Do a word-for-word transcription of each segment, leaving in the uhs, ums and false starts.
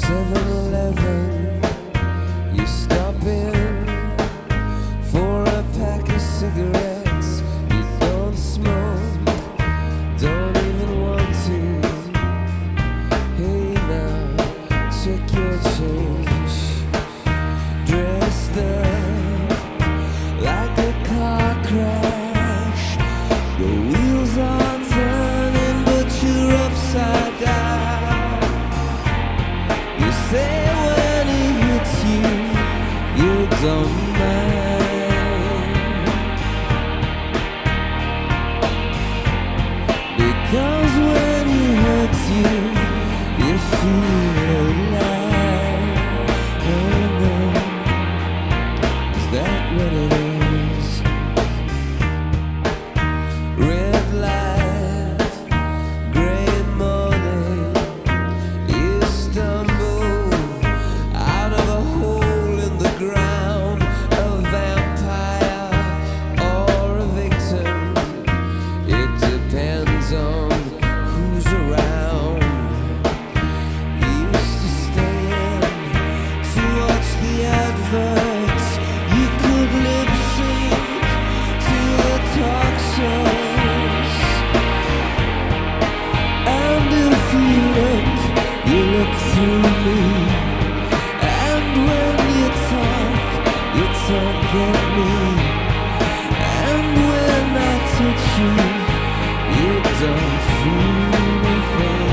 seven eleven, you stop in for a pack of cigarettes. You don't smoke, don't even want to. Hey now, check your change. Dressed up like a car crash. The wheels are turning, but you're upside down. You say when it hits you, you don't mind, because when it hurts you, you feel alive. Oh no, is that what it is? Red light, gray morning, you stumble out of a hole in the ground, a vampire or a victim. It depends on who's around. You used to stay in to watch the adverts. You could lip sync to the talk shows. And if you look, you look through me. And when you talk, you talk at me. And when I touch you, you don't feel anything.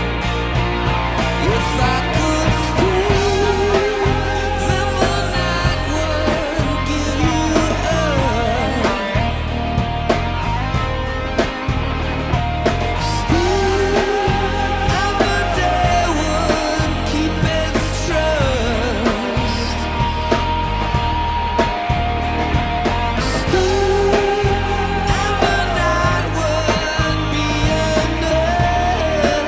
If I could stay, then the night wouldn't give you up. Stay, and the day wouldn't keep its trust. Stay, and the night wouldn't be enough.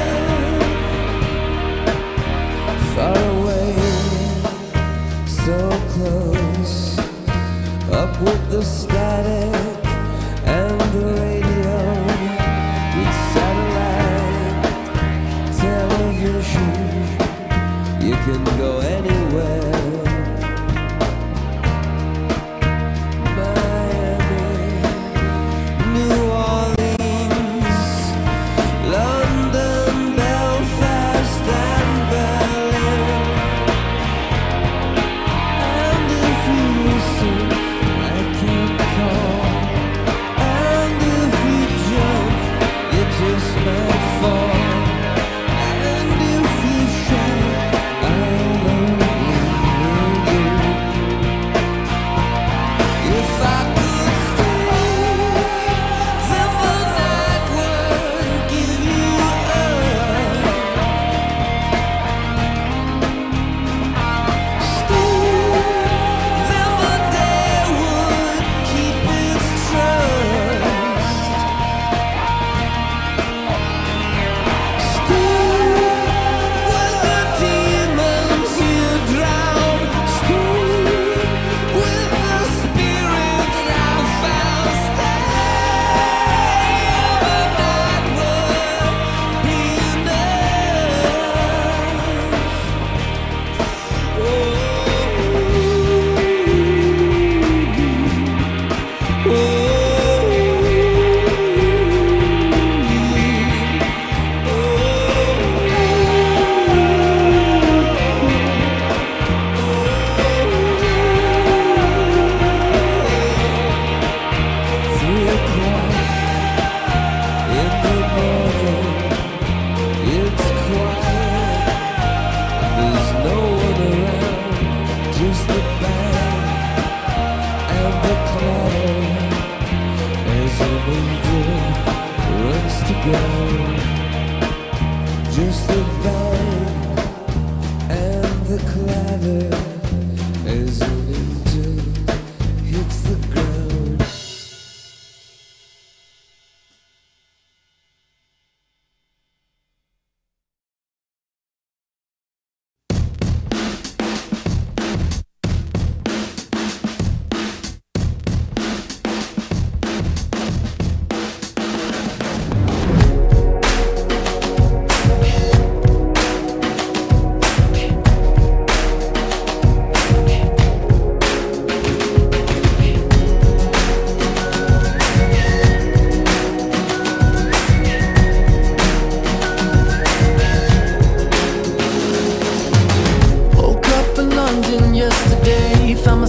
Far away, so close, up with the static and the radio, with satellite television, you can go anywhere. Miami, New Orleans, London, Belfast and Berlin. And if you listen, I can call. And if you jump, you just might fall. And if you shout, I'll only hear you. If I could stay, then the night wouldn't give you up. Stay, then the day would keep its trust. Stay, with the demons you drown. Stay, with the spirit that I found. Stay, the night would be three o'clock in the morning. It's quiet, there's no one around, just the band and the clatter as an angel runs to ground. Just the band and the clatter as an angel hits the ground.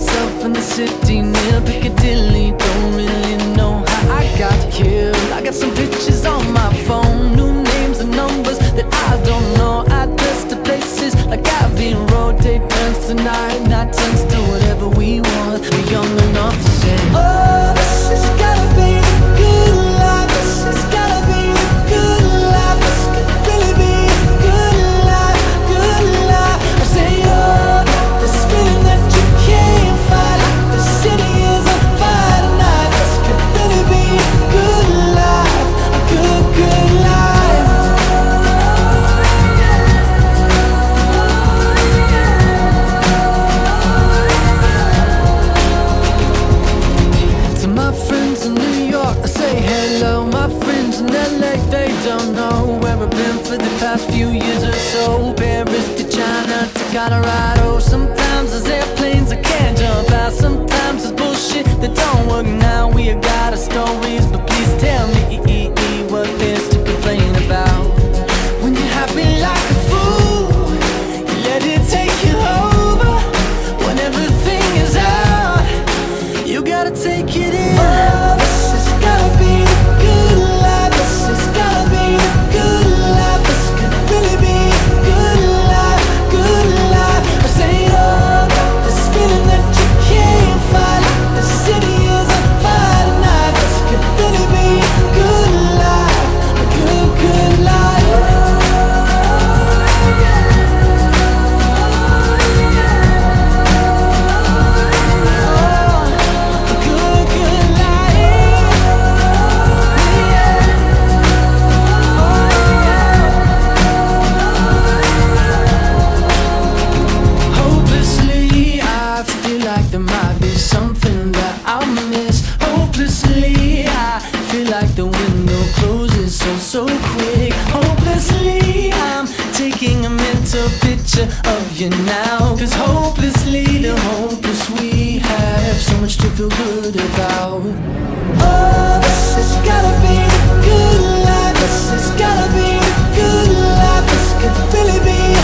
myself in the city near Piccadilly. Don't really know how I got here. I got some pictures on my phone, new names and numbers that I don't know. Address to places like Abbey Road. Take turns tonight, night turns to whatever we want. We're young enough to say, oh, this has gotta be the good life. This has gotta be the good life. This could really be the good life, good life. I say, oh, this feeling that you can't fight, like the city is on fire tonight. This could really be a good life, a good, good life. To my friends in New York, I say hello. My friends in L A, they don't know where I've been for the past few years or so. Paris to China to Colorado. Sometimes there's airplanes I can't jump out. Sometimes there's bullshit that don't work now. We have got our stories, but please tell me what there's to complain about. When you're happy like a fool, you let it take you over. When everything is out, you gotta take it in. Oh, this has gotta be the good life. This has gotta be the good life. This could really be a good life, good life. I say, oh, this feeling that you can't fight, like the city is on fire tonight. This could really be a good life, a good, good life. Hopelessly, I feel like there might be something that I'll miss. Hopelessly, I feel like the window closes so, so quick. Hopelessly, I'm taking a mental picture of you now. Cause hopelessly, the hopeless we have so much to feel good about. Oh, this has gotta be the good life. This has gotta be the good life. This could really be